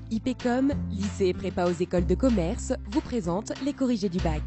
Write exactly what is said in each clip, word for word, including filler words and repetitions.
IPECOM, lycée et prépa aux écoles de commerce, vous présente les corrigés du bac.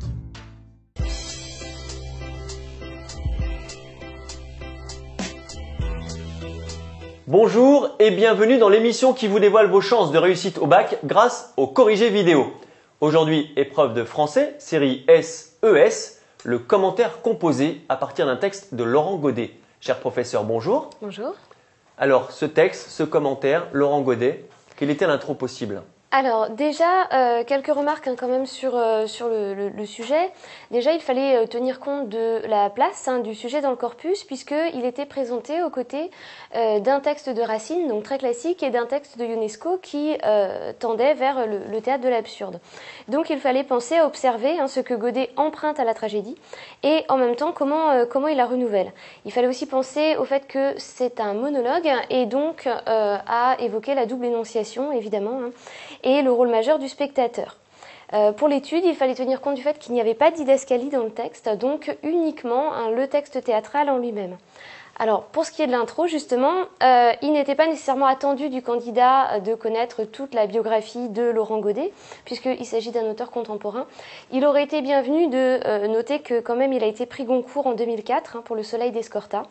Bonjour et bienvenue dans l'émission qui vous dévoile vos chances de réussite au bac grâce aux corrigés vidéo. Aujourd'hui, épreuve de français, série S E S, le commentaire composé à partir d'un texte de Laurent Godet. Cher professeur, bonjour. Bonjour. Alors, ce texte, ce commentaire, Laurent Godet, quelle était l'intro possible ? Alors déjà, euh, quelques remarques hein, quand même sur, euh, sur le, le, le sujet. Déjà, il fallait euh, tenir compte de la place hein, du sujet dans le corpus puisqu'il était présenté aux côtés euh, d'un texte de Racine, donc très classique, et d'un texte de Ionesco qui euh, tendait vers le, le théâtre de l'absurde. Donc il fallait penser à observer hein, ce que Godet emprunte à la tragédie et en même temps comment, euh, comment il la renouvelle. Il fallait aussi penser au fait que c'est un monologue et donc euh, à évoquer la double énonciation évidemment hein, et le rôle majeur du spectateur. Euh, pour l'étude, il fallait tenir compte du fait qu'il n'y avait pas didascalie dans le texte, donc uniquement hein, le texte théâtral en lui-même. Alors, pour ce qui est de l'intro, justement, euh, il n'était pas nécessairement attendu du candidat de connaître toute la biographie de Laurent Godet, puisqu'il s'agit d'un auteur contemporain. Il aurait été bienvenu de euh, noter que quand même il a été prix Goncourt en deux mille quatre hein, pour Le Soleil d'Escorta.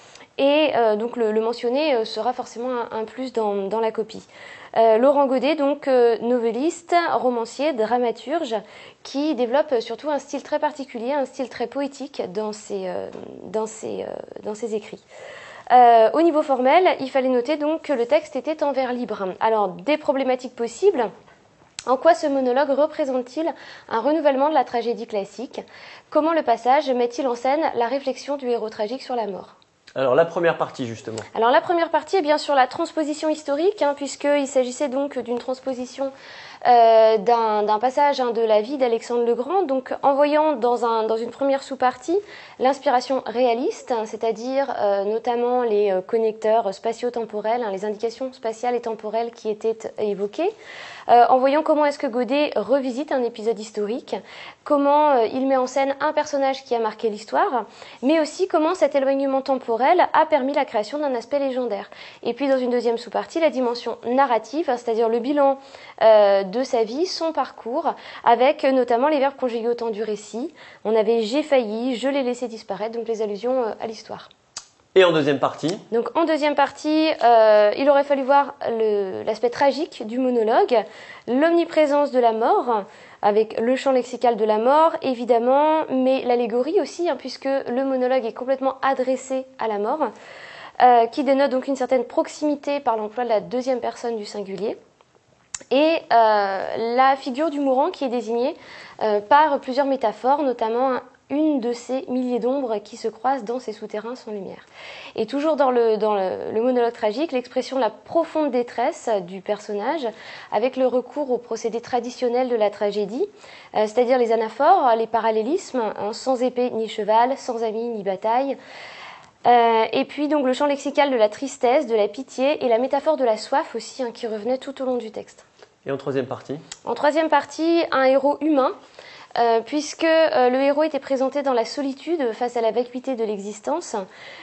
Et euh, donc le, le mentionné euh, sera forcément un, un plus dans, dans la copie. Euh, Laurent Godet, donc euh, novelliste, romancier, dramaturge, qui développe surtout un style très particulier, un style très poétique dans ses, euh, dans ses, euh, dans ses écrits. Euh, au niveau formel, il fallait noter donc que le texte était en vers libre. Alors, des problématiques possibles. En quoi ce monologue représente-t-il un renouvellement de la tragédie classique ? Comment le passage met-il en scène la réflexion du héros tragique sur la mort ? Alors, la première partie, justement. Alors, la première partie est bien sûr la transposition historique, hein, puisqu'il s'agissait donc d'une transposition euh, d'un, d'un passage hein, de la vie d'Alexandre le Grand, donc en voyant dans, un, dans une première sous-partie l'inspiration réaliste, hein, c'est-à-dire euh, notamment les euh, connecteurs spatio-temporels, hein, les indications spatiales et temporelles qui étaient évoquées, euh, en voyant comment est-ce que Godet revisite un épisode historique, comment euh, il met en scène un personnage qui a marqué l'histoire, mais aussi comment cet éloignement temporel a permis la création d'un aspect légendaire. Et puis dans une deuxième sous-partie, la dimension narrative, hein, c'est-à-dire le bilan euh, de sa vie, son parcours, avec euh, notamment les verbes conjugués au temps du récit. On avait « j'ai failli »,« je l'ai laissé disparaître », donc les allusions euh, à l'histoire. Et en deuxième partie ? Donc en deuxième partie, euh, il aurait fallu voir le, l'aspect tragique du monologue, l'omniprésence de la mort, avec le champ lexical de la mort, évidemment, mais l'allégorie aussi, hein, puisque le monologue est complètement adressé à la mort, euh, qui dénote donc une certaine proximité par l'emploi de la deuxième personne du singulier, et euh, la figure du mourant qui est désignée euh, par plusieurs métaphores, notamment une de ces milliers d'ombres qui se croisent dans ces souterrains sans lumière. Et toujours dans le, dans le, le monologue tragique, l'expression de la profonde détresse du personnage, avec le recours aux procédés traditionnels de la tragédie, euh, c'est-à-dire les anaphores, les parallélismes, hein, sans épée ni cheval, sans amis ni bataille, euh, et puis donc le champ lexical de la tristesse, de la pitié, et la métaphore de la soif aussi, hein, qui revenait tout au long du texte. Et en troisième partie ? En troisième partie, un héros humain, Euh, puisque euh, le héros était présenté dans la solitude face à la vacuité de l'existence.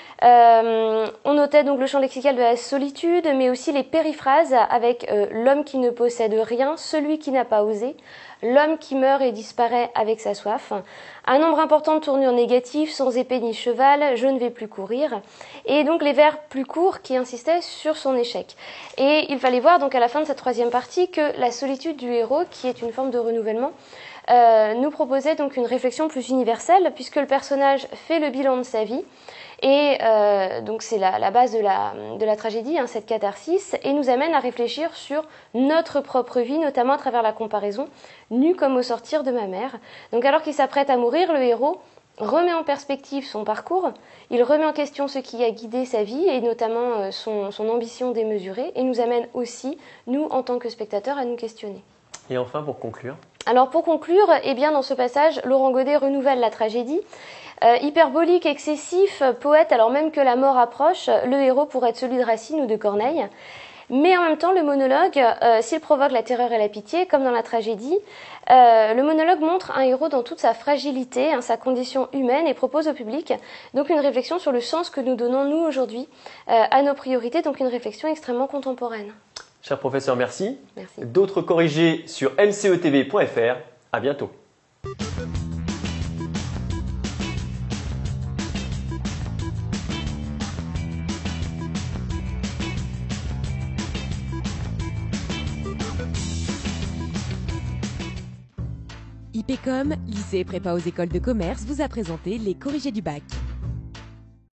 Euh, on notait donc le champ lexical de la solitude, mais aussi les périphrases avec euh, l'homme qui ne possède rien, celui qui n'a pas osé, l'homme qui meurt et disparaît avec sa soif, un nombre important de tournures négatives, sans épée ni cheval, je ne vais plus courir, et donc les vers plus courts qui insistaient sur son échec. Et il fallait voir donc à la fin de cette troisième partie que la solitude du héros, qui est une forme de renouvellement, Euh, nous proposait donc une réflexion plus universelle puisque le personnage fait le bilan de sa vie et euh, donc c'est la, la base de la, de la tragédie, hein, cette catharsis, et nous amène à réfléchir sur notre propre vie, notamment à travers la comparaison, nu comme au sortir de ma mère. Donc alors qu'il s'apprête à mourir, le héros remet en perspective son parcours, il remet en question ce qui a guidé sa vie et notamment son, son ambition démesurée et nous amène aussi, nous en tant que spectateurs, à nous questionner. Et enfin, pour conclure ? Alors pour conclure, eh bien, dans ce passage, Laurent Godet renouvelle la tragédie. Euh, hyperbolique, excessif, poète, alors même que la mort approche, le héros pourrait être celui de Racine ou de Corneille. Mais en même temps, le monologue, euh, s'il provoque la terreur et la pitié, comme dans la tragédie, euh, le monologue montre un héros dans toute sa fragilité, hein, sa condition humaine, et propose au public donc une réflexion sur le sens que nous donnons, nous, aujourd'hui, euh, à nos priorités, donc une réflexion extrêmement contemporaine. Cher professeur, merci. Merci. D'autres corrigés sur n c e t v point f r. À bientôt. I P C O M, lycée et prépa aux écoles de commerce, vous a présenté les corrigés du bac.